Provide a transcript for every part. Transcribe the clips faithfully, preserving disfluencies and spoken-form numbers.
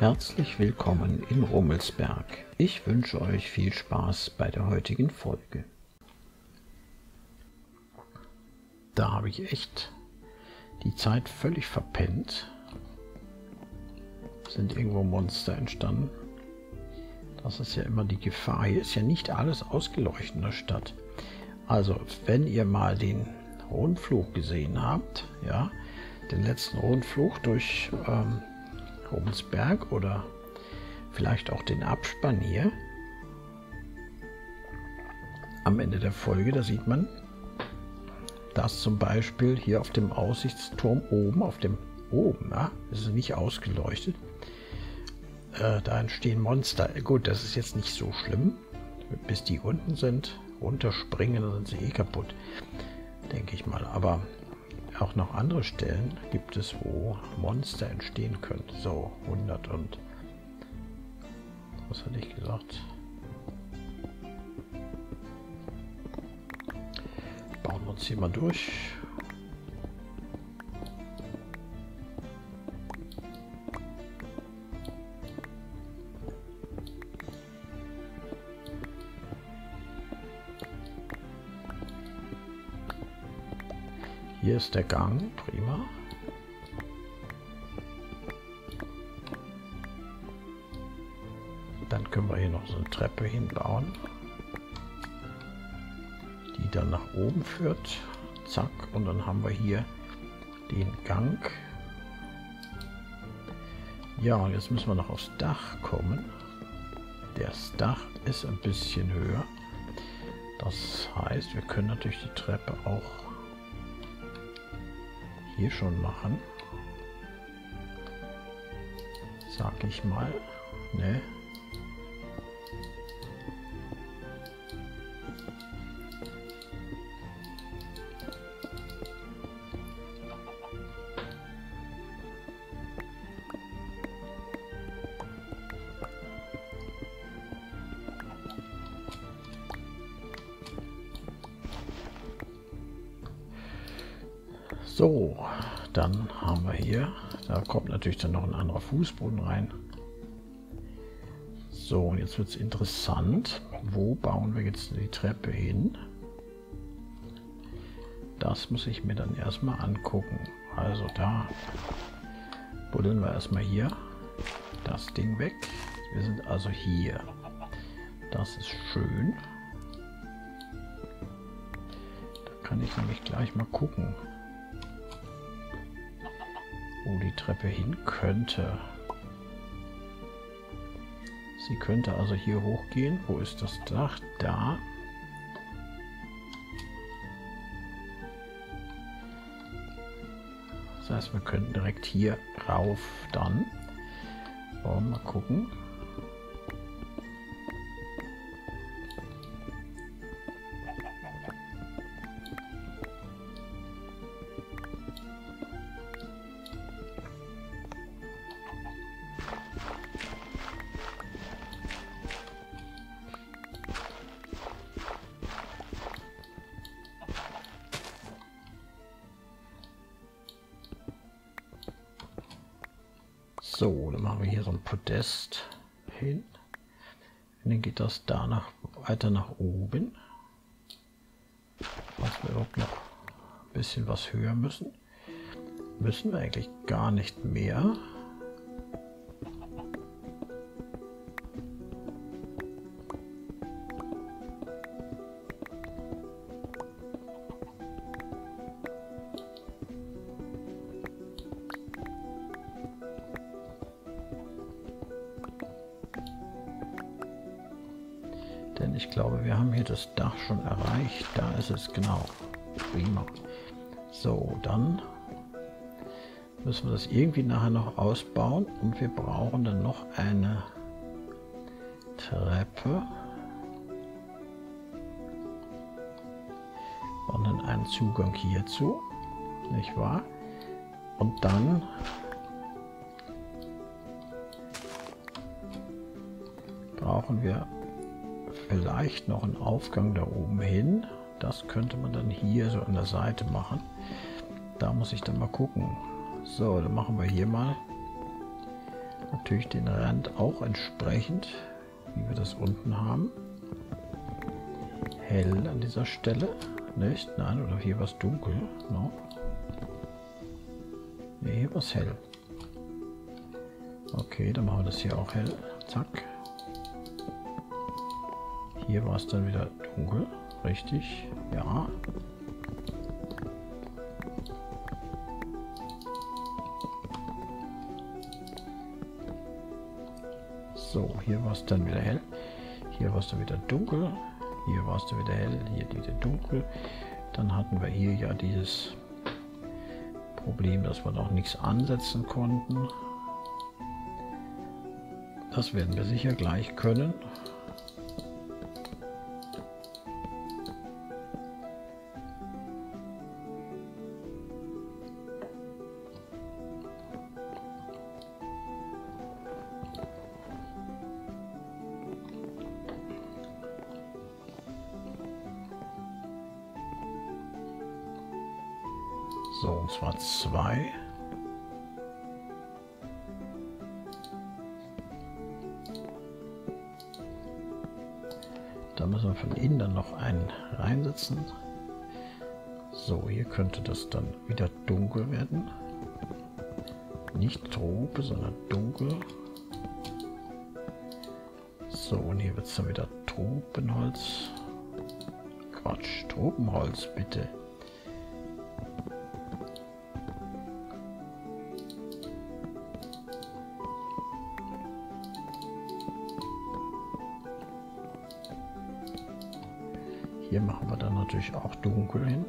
Herzlich willkommen in Rummelsberg. Ich wünsche euch viel Spaß bei der heutigen Folge. Da habe ich echt die Zeit völlig verpennt. Sind irgendwo Monster entstanden. Das ist ja immer die Gefahr. Hier ist ja nicht alles ausgeleuchtet in der Stadt. Also, wenn ihr mal den Rundflug gesehen habt, ja, den letzten Rundflug durch ähm, Rummelsberg oder vielleicht auch den Abspann hier, am Ende der Folge, da sieht man, dass zum Beispiel hier auf dem Aussichtsturm oben, auf dem oben, ja, ist es nicht ausgeleuchtet, äh, da entstehen Monster. Gut, das ist jetzt nicht so schlimm, bis die unten sind, runterspringen, dann sind sie eh kaputt, denke ich mal. Aber auch noch andere Stellen gibt es, wo Monster entstehen können. So, hundert und... Was hatte ich gesagt? Bauen wir uns hier mal durch. Hier ist der Gang, prima. Dann können wir hier noch so eine Treppe hinbauen, die dann nach oben führt. Zack, und dann haben wir hier den Gang. Ja, und jetzt müssen wir noch aufs Dach kommen. Das Dach ist ein bisschen höher. Das heißt, wir können natürlich die Treppe auch hier schon machen, sag ich mal, ne? So, dann haben wir hier, da kommt natürlich dann noch ein anderer Fußboden rein. So, und jetzt wird es interessant. Wo bauen wir jetzt die Treppe hin? Das muss ich mir dann erstmal angucken. Also da buddeln wir erstmal hier das Ding weg. Wir sind also hier. Das ist schön. Da kann ich nämlich gleich mal gucken, wo die Treppe hin könnte. Sie könnte also hier hochgehen. Wo ist das Dach? Da. Das heißt, wir könnten direkt hier rauf dann. Oh, mal gucken. So, dann machen wir hier so ein Podest hin. Und dann geht das da nach, weiter nach oben. Was wir überhaupt noch ein bisschen was höher müssen. Müssen wir eigentlich gar nicht mehr. Denn ich glaube, wir haben hier das Dach schon erreicht. Da ist es, genau. Prima. So, dann müssen wir das irgendwie nachher noch ausbauen. Und wir brauchen dann noch eine Treppe. Und dann einen Zugang hierzu. Nicht wahr? Und dann brauchen wir vielleicht noch einen Aufgang da oben hin. Das könnte man dann hier so an der Seite machen. Da muss ich dann mal gucken. So, dann machen wir hier mal Natürlich den Rand auch entsprechend, wie wir das unten haben. Hell an dieser Stelle. Nicht? Nein, oder hier war es dunkel. No. Ne, hier war es hell. Okay, dann machen wir das hier auch hell. Zack. Hier war es dann wieder dunkel. Richtig. Ja. So, hier war es dann wieder hell. Hier war es dann wieder dunkel. Hier war es dann wieder hell. Hier wieder dunkel. Dann hatten wir hier ja dieses Problem, dass wir noch nichts ansetzen konnten. Das werden wir sicher gleich können. So, und zwar zwei. Da müssen wir von innen dann noch einen reinsetzen. So, hier könnte das dann wieder dunkel werden. Nicht Trope, sondern dunkel. So, und hier wird es dann wieder Tropenholz. Quatsch, Tropenholz, bitte. Hier machen wir dann natürlich auch dunkel hin.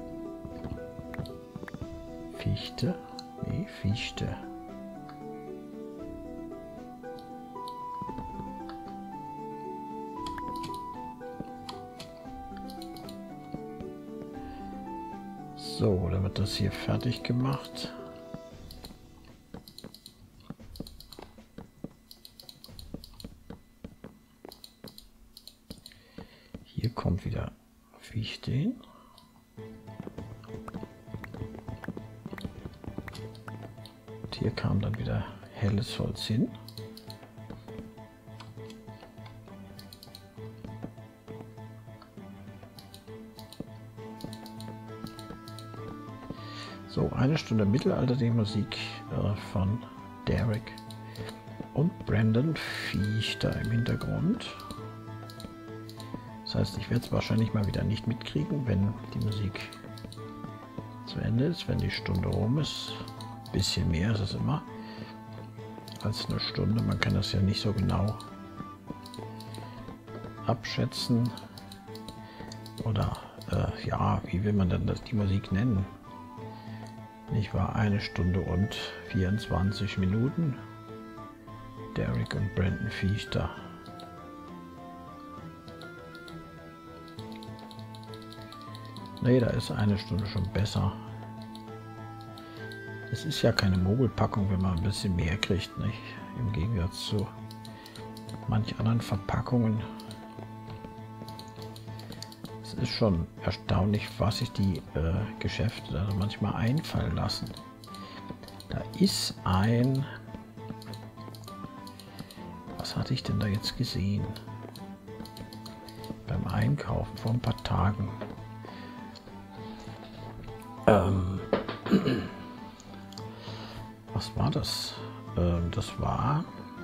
Fichte. Nee, Fichte. So, dann wird das hier fertig gemacht. Hier kommt wieder Fichte hin. Und hier kam dann wieder helles Holz hin. So, eine Stunde Mittelalter, die Musik äh, von Derek und Brandon Fichter im Hintergrund. Das heißt, ich werde es wahrscheinlich mal wieder nicht mitkriegen, wenn die Musik zu Ende ist, wenn die Stunde rum ist. Ein bisschen mehr ist es immer als eine Stunde. Man kann das ja nicht so genau abschätzen. Oder äh, ja, wie will man denn das, die Musik nennen? Nicht wahr? Eine Stunde und vierundzwanzig Minuten. Derek und Brandon Fichter. Nee, da ist eine Stunde schon besser. Es ist ja keine Mogelpackung, wenn man ein bisschen mehr kriegt, nicht? Im Gegensatz zu manch anderen Verpackungen. Es ist schon erstaunlich, was sich die äh, Geschäfte da manchmal einfallen lassen. Da ist ein... Was hatte ich denn da jetzt gesehen? Beim Einkaufen vor ein paar Tagen. Ähm, was war das? Ähm, das war...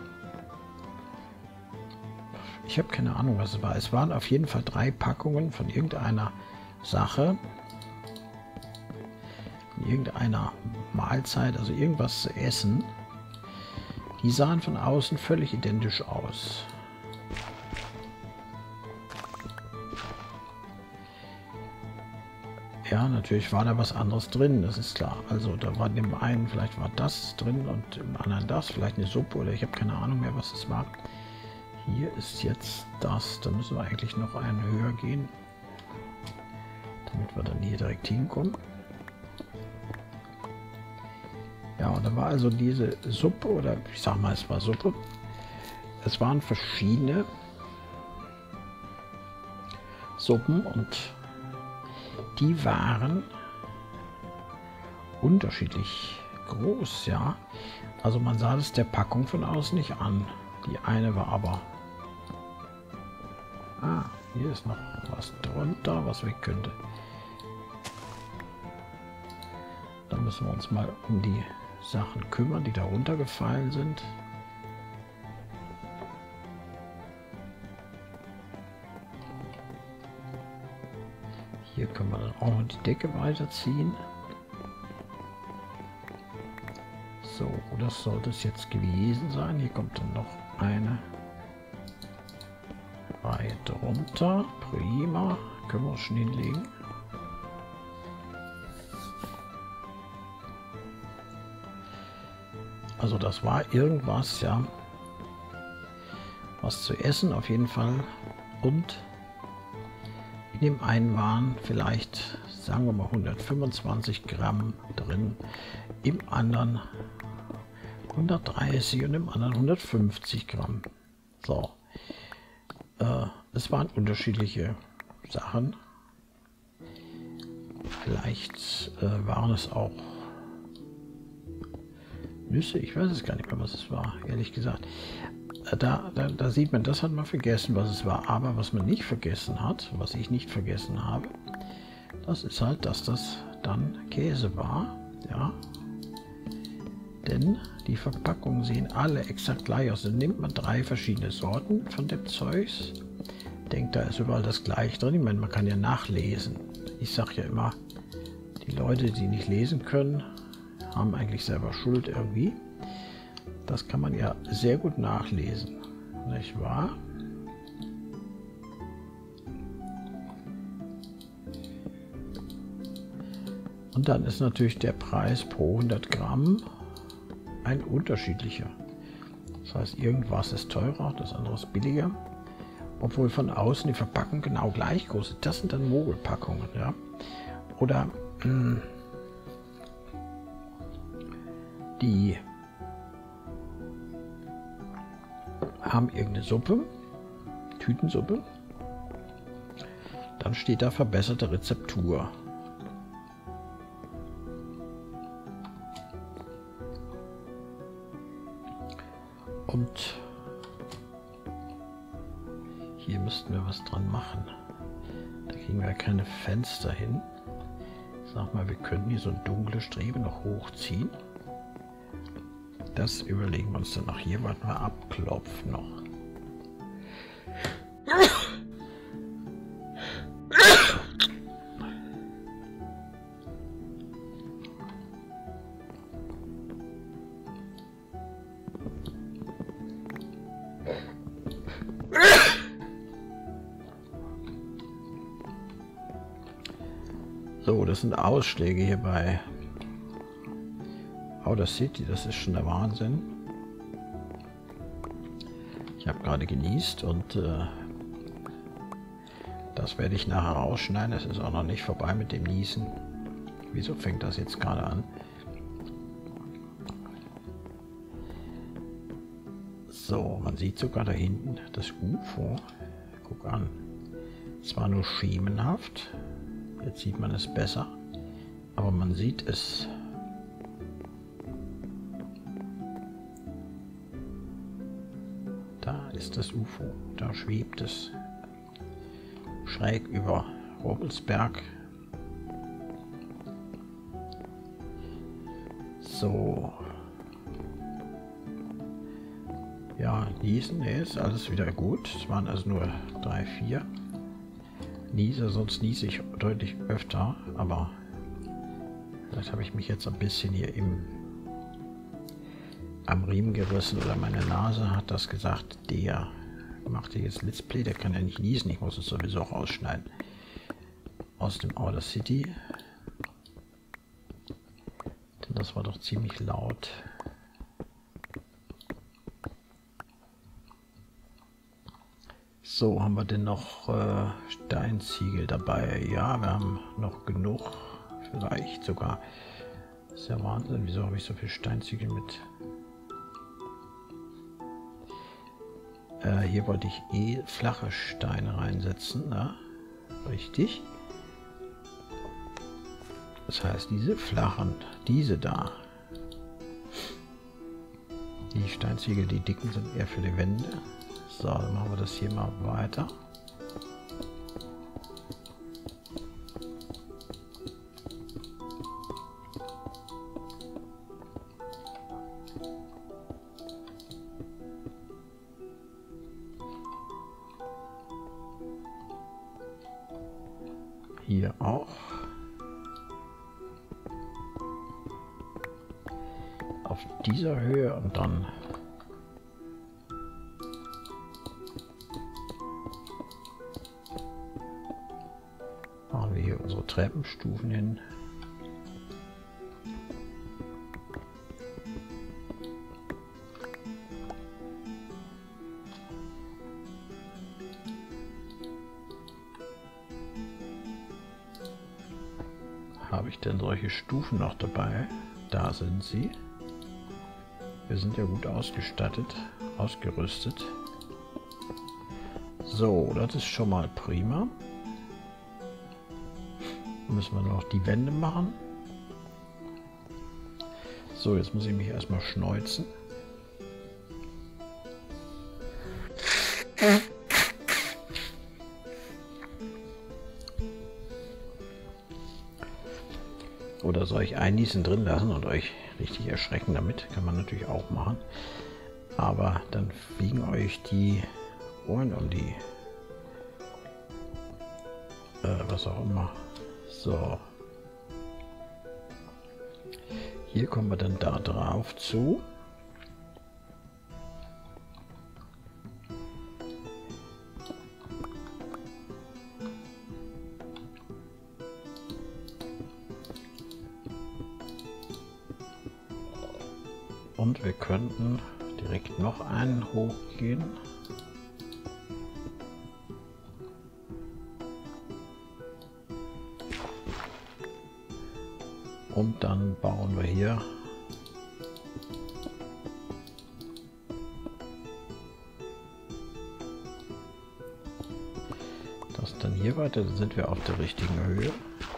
Ich habe keine Ahnung, was es war. Es waren auf jeden Fall drei Packungen von irgendeiner Sache. Von irgendeiner Mahlzeit, also irgendwas zu essen. Die sahen von außen völlig identisch aus. Ja, natürlich war da was anderes drin, das ist klar. Also da war dem einen, vielleicht war das drin und im anderen das, vielleicht eine Suppe oder ich habe keine Ahnung mehr, was es war. Hier ist jetzt das, da müssen wir eigentlich noch einen höher gehen, damit wir dann hier direkt hinkommen. Ja, und da war also diese Suppe, oder ich sag mal, es war Suppe. Es waren verschiedene Suppen und die waren unterschiedlich groß, ja. Also man sah es der Packung von außen nicht an. Die eine war aber... Ah, hier ist noch was drunter, was weg könnte. Da müssen wir uns mal um die Sachen kümmern, die da runtergefallen sind. Hier können wir dann auch noch die Decke weiterziehen. So, das sollte es jetzt gewesen sein. Hier kommt dann noch eine Reihe drunter. Prima. Können wir schon hinlegen. Also das war irgendwas, ja. Was zu essen auf jeden Fall. Und in dem einen waren vielleicht, sagen wir mal, hundertfünfundzwanzig Gramm drin. Im anderen hundertdreißig und im anderen hundertfünfzig Gramm. So. Äh, es waren unterschiedliche Sachen. Vielleicht äh, waren es auch Nüsse. Ich weiß es gar nicht mehr, was es war, ehrlich gesagt. Äh, da, da, da sieht man, das hat man vergessen, was es war. Aber was man nicht vergessen hat, was ich nicht vergessen habe, das ist halt, dass das dann Käse war. Ja. Denn die Verpackungen sehen alle exakt gleich aus. Dann nimmt man drei verschiedene Sorten von dem Zeugs. Denkt, da ist überall das gleiche drin. Ich meine, man kann ja nachlesen. Ich sage ja immer, die Leute, die nicht lesen können, haben eigentlich selber Schuld irgendwie. Das kann man ja sehr gut nachlesen. Nicht wahr? Und dann ist natürlich der Preis pro hundert Gramm ein unterschiedlicher. Das heißt, irgendwas ist teurer, das andere ist billiger. Obwohl von außen die Verpackung genau gleich groß ist. Das sind dann Mogelpackungen, ja. Oder mh, die haben irgendeine Suppe, Tütensuppe. Dann steht da verbesserte Rezeptur. Und hier müssten wir was dran machen. Da kriegen wir keine Fenster hin. Ich sag mal, wir können hier so eine dunkle Strebe noch hochziehen. Das überlegen wir uns dann noch. Hier warten wir abklopfen noch. So, das sind Ausschläge hier bei Outer City, das ist schon der Wahnsinn. Ich habe gerade genießt und äh, das werde ich nachher rausschneiden. Es ist auch noch nicht vorbei mit dem Niesen. Wieso fängt das jetzt gerade an? So, man sieht sogar da hinten das U F O. Guck an. Zwar nur schemenhaft. Jetzt sieht man es besser, aber man sieht es. Da ist das U F O, da schwebt es schräg über Robelsberg. So. Ja, niesen, nee, ist alles wieder gut. Es waren also nur drei, vier. Niese, sonst niese ich deutlich öfter, aber vielleicht habe ich mich jetzt ein bisschen hier im, am Riemen gerissen oder meine Nase hat das gesagt, der macht hier jetzt Let's Play, der kann ja nicht niesen, ich muss es sowieso rausschneiden. Aus dem Outer City. Denn das war doch ziemlich laut. So, haben wir denn noch äh, Steinziegel dabei? Ja, wir haben noch genug. Vielleicht sogar. Das ist ja Wahnsinn. Wieso habe ich so viel Steinziegel mit? Äh, hier wollte ich eh flache Steine reinsetzen. Ne? Richtig. Das heißt, diese flachen, diese da, Die Steinziegel, die dicken, sind eher für die Wände. So, dann machen wir das hier mal weiter. Hier auch. Auf dieser Höhe und dann machen wir hier unsere Treppenstufen hin. Habe ich denn solche Stufen noch dabei? Da sind sie. Wir sind ja gut ausgestattet, ausgerüstet. So, das ist schon mal prima. Müssen wir noch die Wände machen. So, jetzt muss ich mich erstmal schneuzen. Oder soll ich einniesen drin lassen und euch richtig erschrecken damit? Kann man natürlich auch machen. Aber dann fliegen euch die Ohren um die... Äh, was auch immer. So. Hier kommen wir dann da drauf zu. Und wir könnten direkt noch einen hochgehen. Und dann bauen wir hier das dann hier weiter, dann sind wir auf der richtigen Höhe.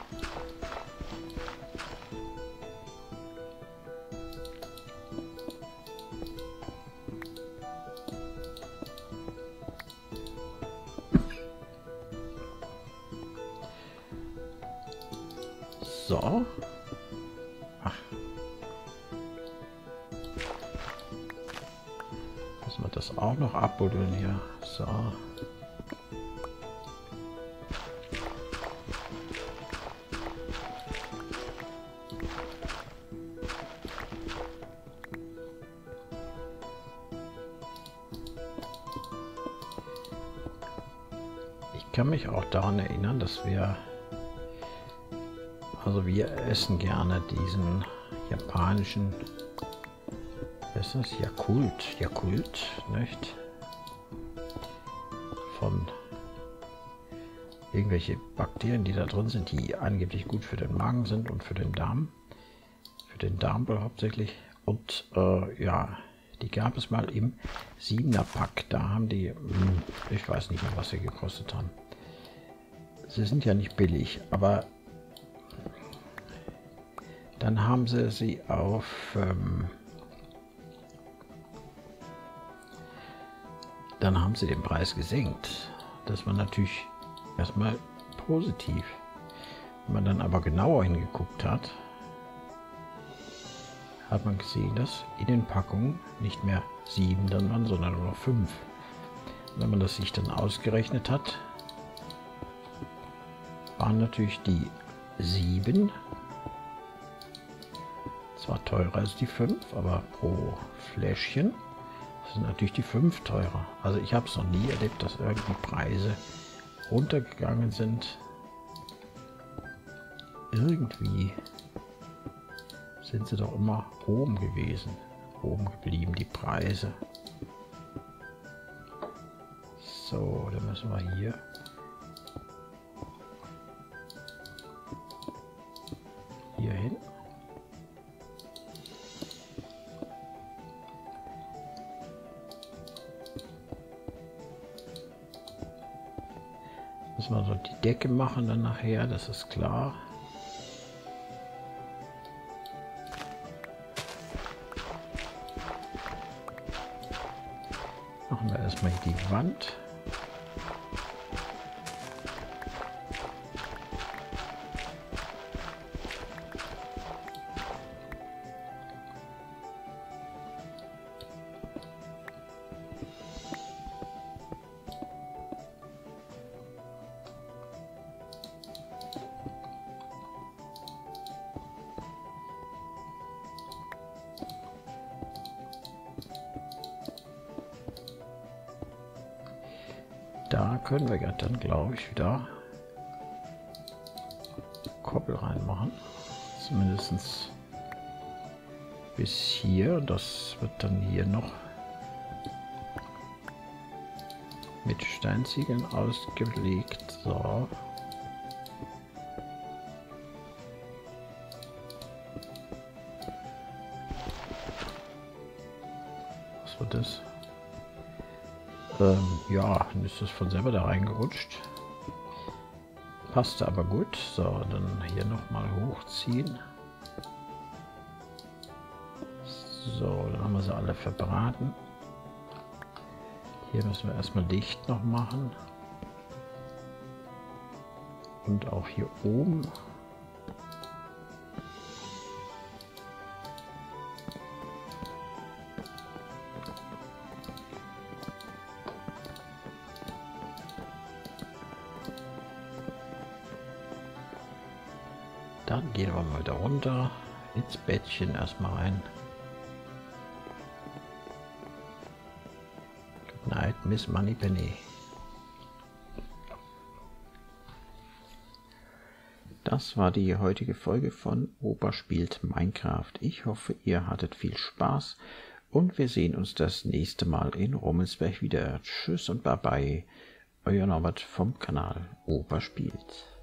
So. Ach. Müssen wir das auch noch abbuddeln hier. So. Ich kann mich auch daran erinnern, dass wir Also wir essen gerne diesen japanischen, was ist das? Yakult, Yakult, nicht? Von irgendwelche Bakterien, die da drin sind, die angeblich gut für den Magen sind und für den Darm. Für den Darm hauptsächlich. Und äh, ja, die gab es mal im siebener Pack. Da haben die, mh, ich weiß nicht mehr, was sie gekostet haben. Sie sind ja nicht billig, aber dann haben sie sie auf ähm, dann haben sie den Preis gesenkt. Das war natürlich erstmal positiv. Wenn man dann aber genauer hingeguckt hat, hat man gesehen, dass in den Packungen nicht mehr sieben dann waren, sondern nur noch fünf. Und wenn man das sich dann ausgerechnet hat, waren natürlich die sieben zwar teurer als die fünf, aber pro Fläschchen sind natürlich die fünf teurer. Also ich habe es noch nie erlebt, dass irgendwie Preise runtergegangen sind. Irgendwie sind sie doch immer oben gewesen, oben geblieben, die Preise. So, dann müssen wir hier hier hin. Müssen wir so die Decke machen dann nachher, das ist klar. erstmal hier die Wand. Da können wir ja dann, glaube ich, wieder Koppel reinmachen. Zumindest bis hier. Das wird dann hier noch mit Steinziegeln ausgelegt. So. Was war das? Ähm, ja, dann ist das von selber da reingerutscht. Passte aber gut. So, dann hier nochmal hochziehen. So, dann haben wir sie alle verbraten. Hier müssen wir erstmal dicht noch machen. Und auch hier oben. Dann gehen wir mal da runter, ins Bettchen erstmal rein. Good night, Miss Moneypenny. Das war die heutige Folge von Opa spielt Minecraft. Ich hoffe, ihr hattet viel Spaß und wir sehen uns das nächste Mal in Rummelsberg wieder. Tschüss und bye bye, euer Norbert vom Kanal Opa spielt.